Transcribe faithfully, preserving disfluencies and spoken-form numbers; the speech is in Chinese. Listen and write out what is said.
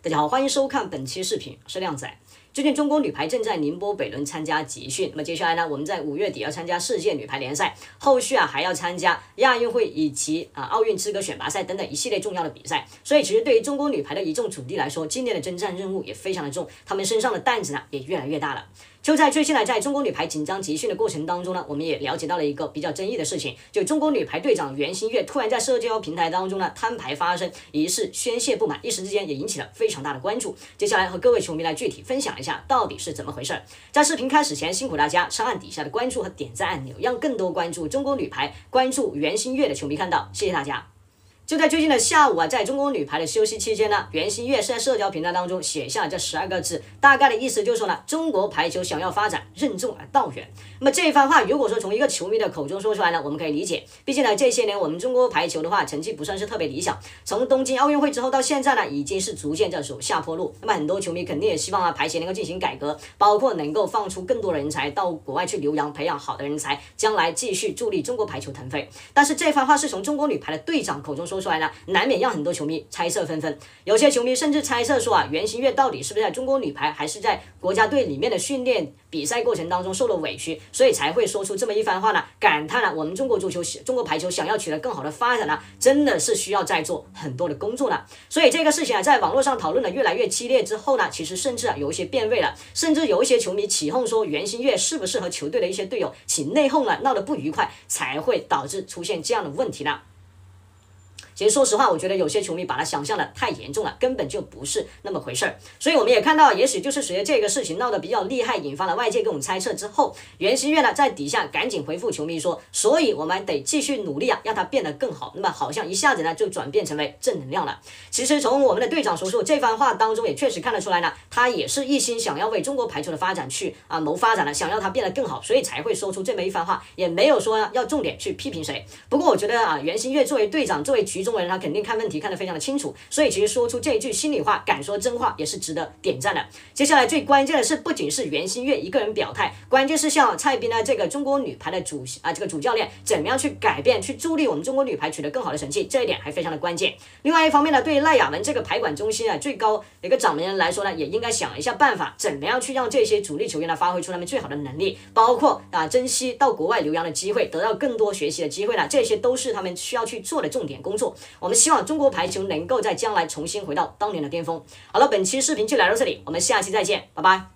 大家好，欢迎收看本期视频，我是靓仔。最近中国女排正在宁波北仑参加集训，那么接下来呢，我们在五月底要参加世界女排联赛，后续啊还要参加亚运会以及啊奥运资格选拔赛等等一系列重要的比赛。所以其实对于中国女排的一众主力来说，今年的征战任务也非常的重，他们身上的担子呢也越来越大了。就在最近呢，在中国女排紧张集训的过程当中呢，我们也了解到了一个比较争议的事情，就中国女排队长袁心玥突然在社交平台当中呢摊牌发声，疑似宣泄不满，一时之间也引起了非常大的关注。接下来和各位球迷来具体分享一下到底是怎么回事。在视频开始前，辛苦大家上按底下的关注和点赞按钮，让更多关注中国女排、关注袁心玥的球迷看到，谢谢大家。就在最近的下午啊，在中国女排的休息期间呢，袁心玥是在社交平台当中写下了这十二个字，大概的意思就是说呢，中国排球想要发展，任重而道远。那么这一番话，如果说从一个球迷的口中说出来呢，我们可以理解，毕竟呢这些年我们中国排球的话，成绩不算是特别理想，从东京奥运会之后到现在呢，已经是逐渐在走下坡路。那么很多球迷肯定也希望啊，排协能够进行改革，包括能够放出更多的人才到国外去留洋，培养好的人才，将来继续助力中国排球腾飞。但是这番话是从中国女排的队长口中说出来呢，难免让很多球迷猜测纷纷，有些球迷甚至猜测说啊，袁心玥到底是不是在中国女排，还是在国家队里面的训练比赛过程当中受了委屈，所以才会说出这么一番话呢？感叹了、啊、我们中国足球、中国排球想要取得更好的发展呢、啊，真的是需要再做很多的工作呢。所以这个事情啊，在网络上讨论的越来越激烈之后呢，其实甚至啊有一些变味了，甚至有一些球迷起哄说袁心玥是不是和球队的一些队友起内讧了，闹得不愉快，才会导致出现这样的问题呢？其实说实话，我觉得有些球迷把它想象的太严重了，根本就不是那么回事儿。所以我们也看到，也许就是随着这个事情闹得比较厉害，引发了外界各种猜测之后，袁心玥呢在底下赶紧回复球迷说，所以我们得继续努力啊，让它变得更好。那么好像一下子呢就转变成为正能量了。其实从我们的队长所说这番话当中，也确实看得出来呢，他也是一心想要为中国排球的发展去啊谋发展的，想要它变得更好，所以才会说出这么一番话，也没有说要重点去批评谁。不过我觉得啊，袁心玥作为队长，作为局中人，他肯定看问题看得非常的清楚，所以其实说出这一句心里话，敢说真话，也是值得点赞的。接下来最关键的是，不仅是袁心玥一个人表态，关键是像蔡斌呢这个中国女排的主啊这个主教练，怎么样去改变，去助力我们中国女排取得更好的成绩，这一点还非常的关键。另外一方面呢，对于赖雅文这个排管中心啊最高的一个掌门人来说呢，也应该想一下办法，怎么样去让这些主力球员呢发挥出他们最好的能力，包括啊珍惜到国外留洋的机会，得到更多学习的机会呢，这些都是他们需要去做的重点工作。我们希望中国排球能够在将来重新回到当年的巅峰。好了，本期视频就来到这里，我们下期再见，拜拜。